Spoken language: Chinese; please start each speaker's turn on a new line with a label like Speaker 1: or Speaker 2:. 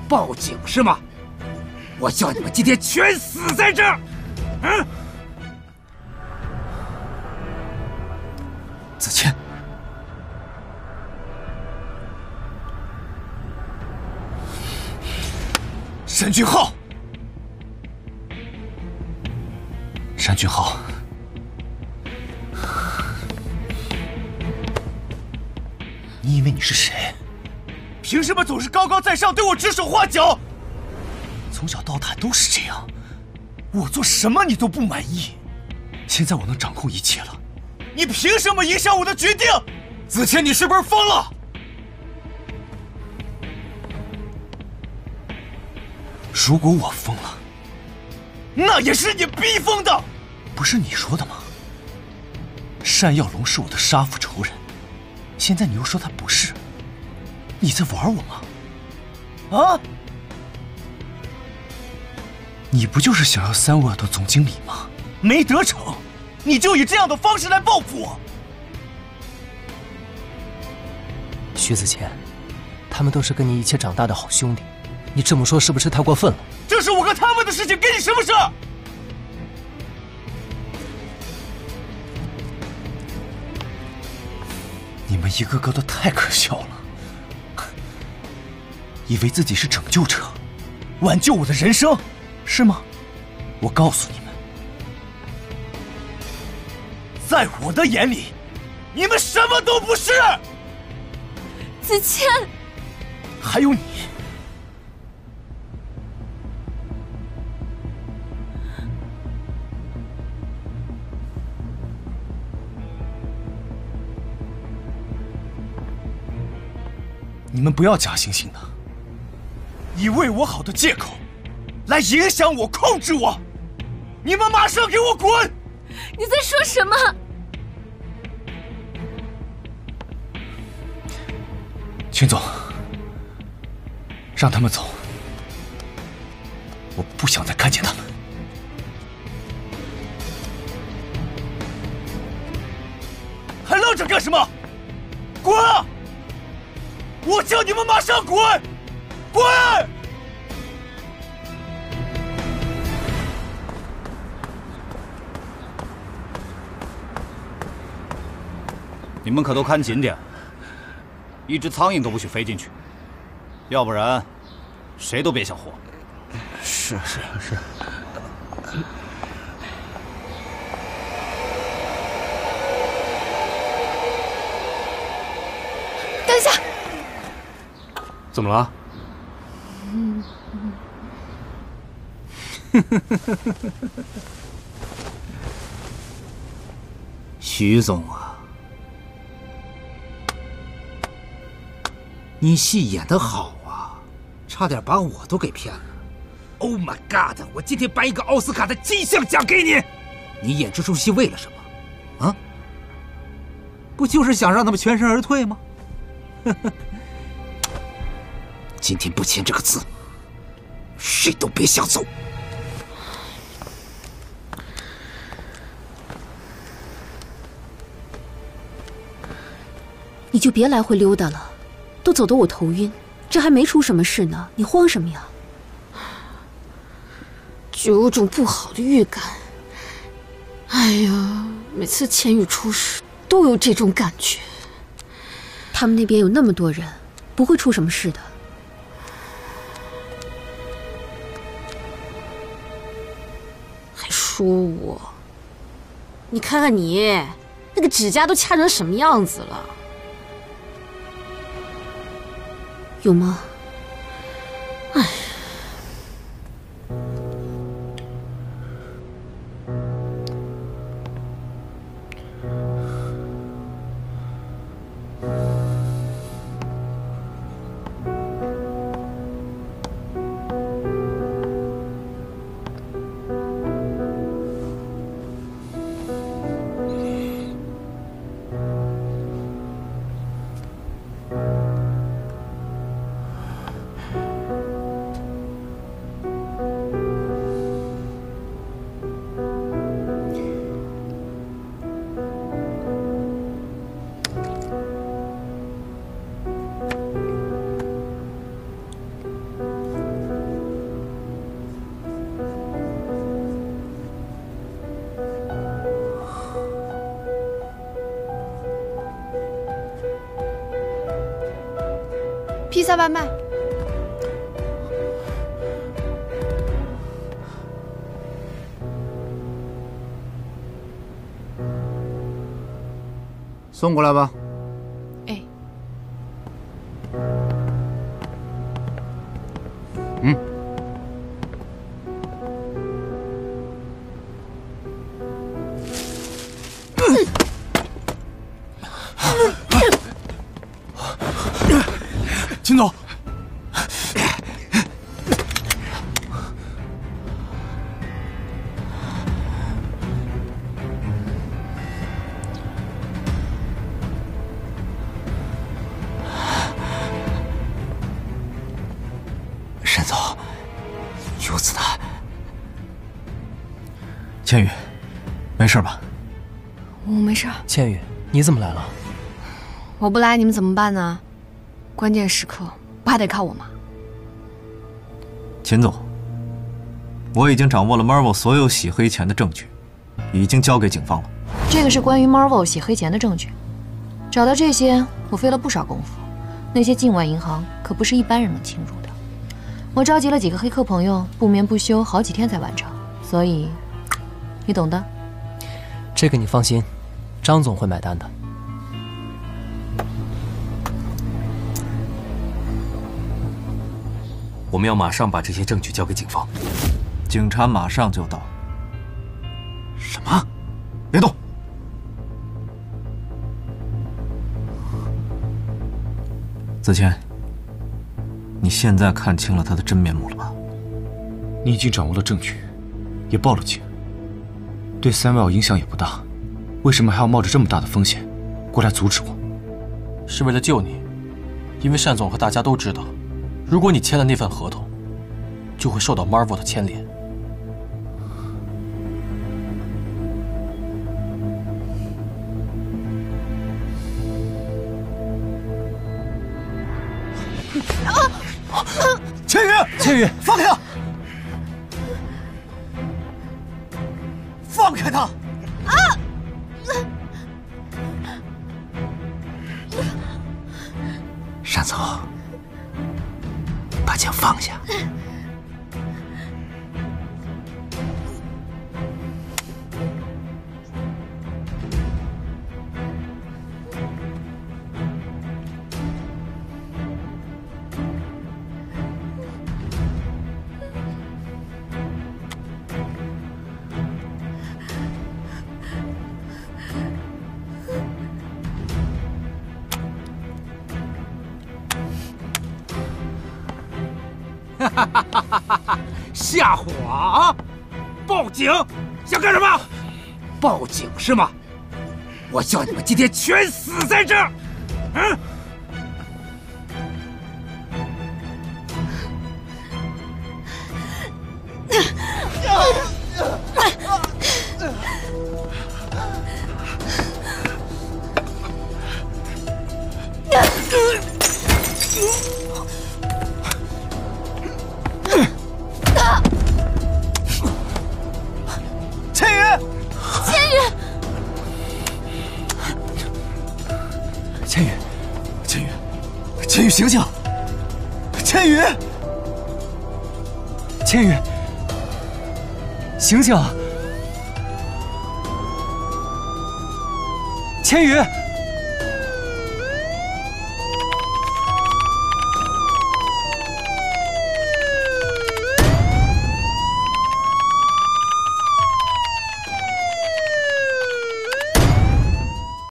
Speaker 1: 报警是吗？我叫你们今天全死在这儿！嗯。
Speaker 2: 子谦，单俊浩，单俊浩，你以为你是谁？凭什么总是高高在上，对我指手画脚？从小到大都是这样，我做什么你都不满意。现在我能掌控一切了，你凭什么影响我的决定？子谦，你是不是疯了？如果我疯了，那也是你逼疯的，不是你说的吗？单耀龙是我的杀父仇人，现在你又说他不是，你在玩我吗？啊？你不就是想要3沃尔的总经理吗？没得逞，你就以这样的方式来报复我。
Speaker 3: 徐子谦，他们都是跟你一起长大的好兄弟，你这么说是不是太过分了？
Speaker 2: 这是我和他们的事情，跟你什么事？你们一个个都太可笑了，以为自己是拯救者，挽救我的人生，是吗？我告诉你们，在我的眼里，你们什么都不是。
Speaker 4: 子谦，
Speaker 2: 还有你。你们不要假惺惺的，以为我好的借口来影响我、控制我，你们马上给我滚！
Speaker 4: 你在说什么？
Speaker 2: 秦总，让他们走，我不想再看见他们。还愣着干什么？滚！我叫你们马上滚！滚！
Speaker 5: 你们可都看紧点，一只苍蝇都不许飞进去，要不然谁都别想活。
Speaker 3: 是。
Speaker 4: 等一下。
Speaker 3: 怎么了？
Speaker 1: 徐总啊，你戏演得好啊，差点把我都给骗了。Oh my god！ 我今天颁一个奥斯卡的金像奖给你，你演这出戏为了什么？啊？不就是想让他们全身而退吗？今天不签这个字，谁都别想走。
Speaker 6: 你就别来回溜达了，都走得我头晕。这还没出什么事呢，你慌什么呀？
Speaker 4: 就有种不好的预感。哎呀，每次千羽出事都有这种感觉。
Speaker 6: 他们那边有那么多人，不会出什么事的。
Speaker 4: 还说我？你看看你，那个指甲都掐成什么样子了？
Speaker 6: 有吗？
Speaker 4: 哎。
Speaker 7: 下外卖。
Speaker 1: 送过来吧。
Speaker 7: 哎。
Speaker 2: 秦总，
Speaker 1: 沈总，有子弹。
Speaker 2: 千羽，没事吧？
Speaker 7: 我没事。
Speaker 3: 千羽，你怎么来了？
Speaker 7: 我不来，你们怎么办呢？关键时刻不还得靠我吗？
Speaker 2: 秦总，我已经掌握了 Marvel 所有洗黑钱的证据，已经交给警方了。
Speaker 8: 这个是关于 Marvel 洗黑钱的证据，找到这些我费了不少功夫，那些境外银行可不是一般人能侵入的。我召集了几个黑客朋友，不眠不休好几天才完成，所以你懂的。
Speaker 3: 这个你放心，张总会买单的。
Speaker 2: 我们要马上把这些证据交给警方，警察马上就到。
Speaker 1: 什么？
Speaker 2: 别动！子谦，你现在看清了他的真面目了吧？
Speaker 9: 你已经掌握了证据，也报了警，对 Samuel 影响也不大，为什么还要冒着这么大的风险过来阻止我？
Speaker 3: 是为了救你，因为单总和大家都知道，如果你签了那份合同，就会受到 Marvel 的牵连。
Speaker 2: 千羽，
Speaker 3: 千羽，
Speaker 2: 放开他！放开他！
Speaker 1: 单总，把枪放下。吓唬我啊！报警！想干什么？报警是吗？我叫你们今天全死在这儿！嗯。
Speaker 2: 千羽，醒醒！千羽，
Speaker 3: 千羽，醒醒！千羽。